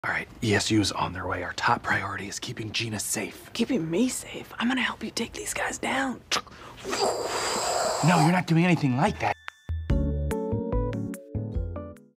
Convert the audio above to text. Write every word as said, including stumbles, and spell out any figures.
All right, E S U is on their way. Our top priority is keeping Gina safe. Keeping me safe? I'm gonna help you take these guys down. No, you're not doing anything like that.